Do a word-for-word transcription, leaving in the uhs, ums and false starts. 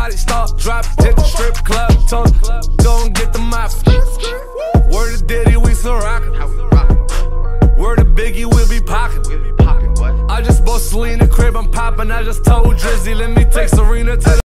Everybody stop, drop, hit the strip club, told her, go and get the mop. Word to Diddy, we still rockin'. Word to Biggie, we'll be pockin'. I just bought Selena crib, I'm poppin'. I just told Drizzy, let me take Serena to the